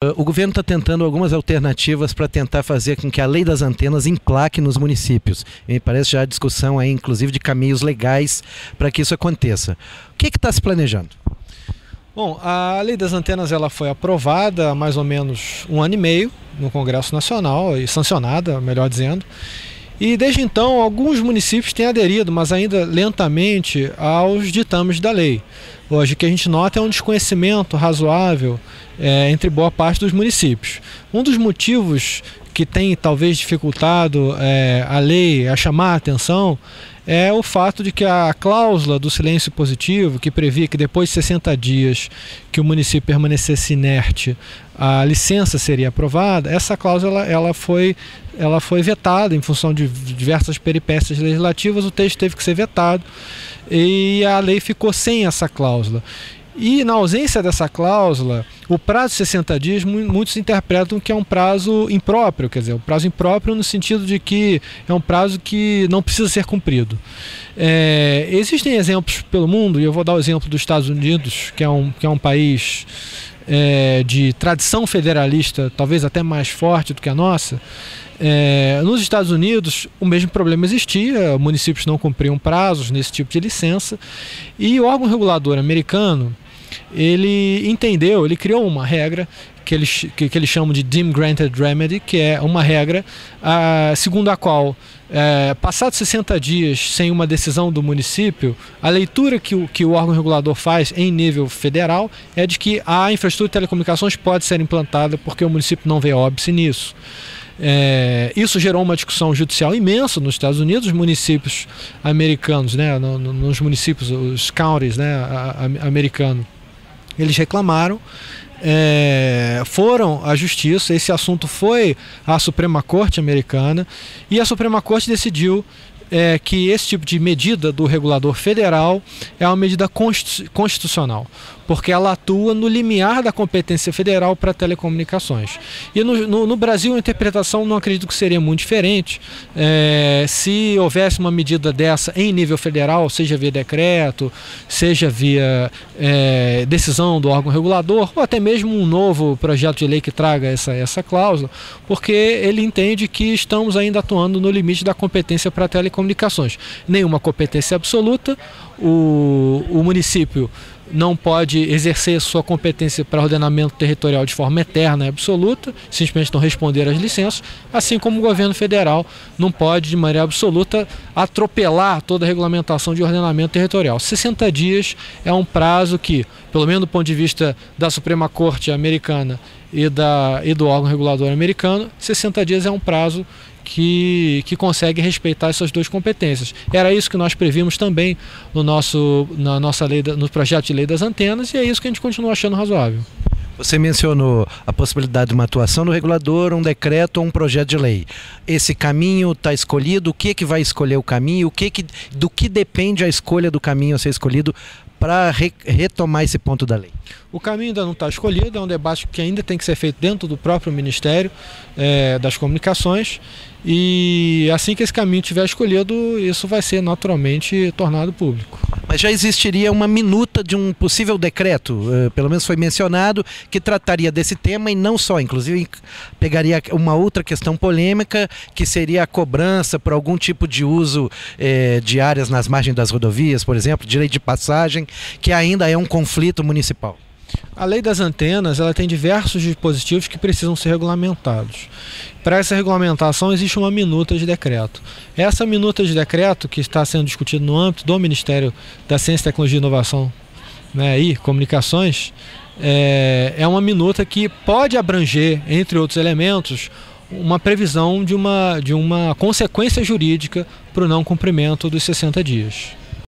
O governo está tentando algumas alternativas para tentar fazer com que a lei das antenas emplaque nos municípios. Me parece já a discussão aí, inclusive, de caminhos legais para que isso aconteça. O que está se planejando? Bom, a lei das antenas ela foi aprovada há mais ou menos 1 ano e meio no Congresso Nacional, e sancionada, melhor dizendo. E desde então alguns municípios têm aderido, mas ainda lentamente, aos ditames da lei. Hoje o que a gente nota é um desconhecimento razoável entre boa parte dos municípios. Um dos motivos que tem talvez dificultado a lei a chamar a atenção é o fato de que a cláusula do silêncio positivo, que previa que depois de 60 dias que o município permanecesse inerte, a licença seria aprovada, essa cláusula ela foi vetada em função de diversas peripécias legislativas, o texto teve que ser vetado e a lei ficou sem essa cláusula. E na ausência dessa cláusula, o prazo de 60 dias, muitos interpretam que é um prazo impróprio, quer dizer, um prazo impróprio no sentido de que é um prazo que não precisa ser cumprido. Existem exemplos pelo mundo, e eu vou dar o exemplo dos Estados Unidos, que é um país de tradição federalista, talvez até mais forte do que a nossa. Nos Estados Unidos o mesmo problema existia, municípios não cumpriam prazos nesse tipo de licença, e o órgão regulador americano, ele criou uma regra que eles chamam de Deemed Granted Remedy, que é uma regra segundo a qual, passados 60 dias sem uma decisão do município, a leitura que o órgão regulador faz em nível federal é de que a infraestrutura de telecomunicações pode ser implantada porque o município não vê óbice nisso. Isso gerou uma discussão judicial imensa nos Estados Unidos. Os municípios americanos, nos municípios, os counties americanos, eles reclamaram, foram à justiça, esse assunto foi à Suprema Corte americana e a Suprema Corte decidiu que esse tipo de medida do regulador federal é uma medida constitucional, porque ela atua no limiar da competência federal para telecomunicações. E no Brasil a interpretação não acredito que seria muito diferente. Se houvesse uma medida dessa em nível federal, seja via decreto, seja via decisão do órgão regulador, ou até mesmo um novo projeto de lei que traga essa cláusula, porque ele entende que estamos ainda atuando no limite da competência para telecomunicações. Nenhuma competência absoluta, o município não pode exercer sua competência para ordenamento territorial de forma eterna e absoluta, simplesmente não responder às licenças, assim como o governo federal não pode, de maneira absoluta, atropelar toda a regulamentação de ordenamento territorial. 60 dias é um prazo que, pelo menos do ponto de vista da Suprema Corte americana e do órgão regulador americano, 60 dias é um prazo que consegue respeitar essas duas competências. Era isso que nós previmos também na nossa lei, no projeto de lei das antenas, e é isso que a gente continua achando razoável. Você mencionou a possibilidade de uma atuação do regulador, um decreto ou um projeto de lei. Esse caminho está escolhido? O que vai escolher o caminho? Do que depende a escolha do caminho a ser escolhido para retomar esse ponto da lei? O caminho ainda não está escolhido, é um debate que ainda tem que ser feito dentro do próprio Ministério das Comunicações, e assim que esse caminho estiver escolhido, isso vai ser naturalmente tornado público. Mas já existiria uma minuta de um possível decreto, pelo menos foi mencionado, que trataria desse tema e não só, inclusive pegaria uma outra questão polêmica, que seria a cobrança por algum tipo de uso de áreas nas margens das rodovias, por exemplo, direito de passagem, que ainda é um conflito municipal. A lei das antenas ela tem diversos dispositivos que precisam ser regulamentados. Para essa regulamentação existe uma minuta de decreto. Essa minuta de decreto, que está sendo discutida no âmbito do Ministério da Ciência, Tecnologia e Inovação e Comunicações, é uma minuta que pode abranger, entre outros elementos, uma previsão de uma consequência jurídica para o não cumprimento dos 60 dias.